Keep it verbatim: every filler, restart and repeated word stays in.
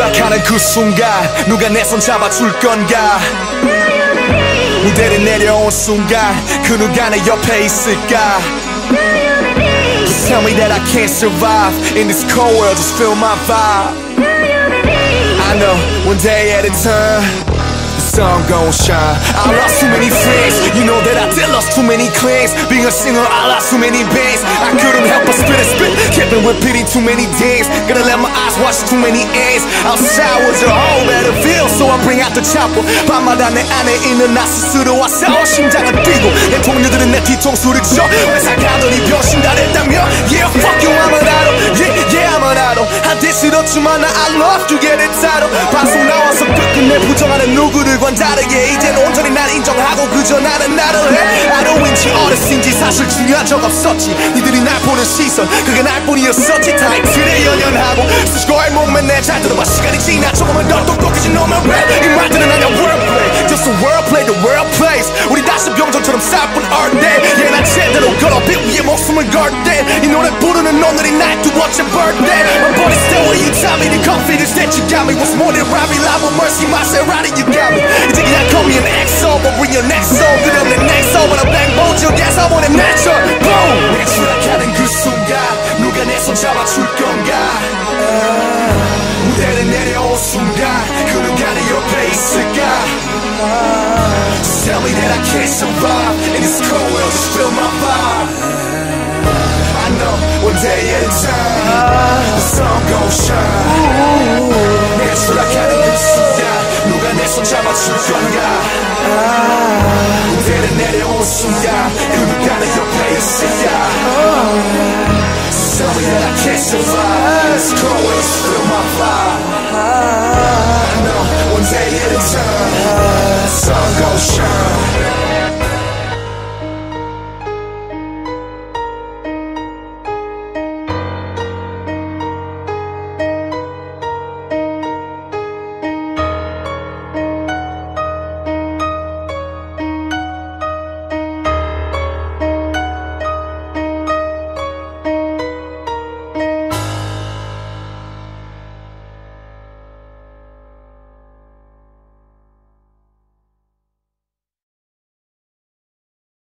추락하는 그 순간 누가 내 손 잡아줄 건가. 무대를 내려온 순간 그 누가 내 옆에 있을까. Just tell me that I can't survive in this cold world, just feel my vibe. I know one day at a time the sun gon' shine. I lost too many friends, you know that I did lost too many claims. Being a singer, I lost too many bands. I couldn't help but spit and spit, kept it repeating too many days. Gotta let my eyes watch too many ends. Outside was a whole battlefield, so I bring out the chopper. 밤마다 내 안에 있는 나 스스로와 싸워 심장은 뛰고 내 동료들은 내 뒤통수를 쳐. 회사 가더니 병신다랬다며. Yeah, fuck you, I'm an idol. Yeah, yeah, I'm an idol. 한때 싫었지만 나 I love to get it title. 방송 나와서 끝끝내 부정하는 누구들과는 다르게 이젠 온전히 날 인정하고 그저 나는 나를 해. 아로인지 어렸인지 사실 중요한 적 없었지. 니들이 날 보는 시선 그게 날뿐이었었지. 타이틀에 연연하고 수식어의 몸에 내 잘 들어봐. 시간이 지나 조금은 더 똑똑해진 놈의 랩. 이 말들은 아니야 wordplay, just a wordplay, the world plays. 우리 다시 병정처럼 싸뿐 all day. yeah, 난 제대로 걸어 빛 위에 목숨을 걸 때 이 노래 부르는 오늘이 날 두 번째 birthday. My body still where you tell me the confidence that you got me was more than Robbie Love or Mercy Maserati. You got me. 이제 그냥 call me an X O but bring your next soul. 그럼 내 next soul when I bang bones your gas I want it natural. Boom. 내 추락하는 그 순간 누가 내 손 잡아줄 건가. 무대를 내려온 순간 그 누가 내 옆에 있을까. Just tell me that I can't survive in this cold world, just feel my vibe. I know one day at a time the sun gon' shine. 내 추락하는 그 순간 누가 내 손 잡아줄 건가. 무대를 내려온 순간 그 누가 내 옆에 있을까. Just tell me that I can't survive this cold world, just feel my vibe. I know one day at a time the sun gon' shine.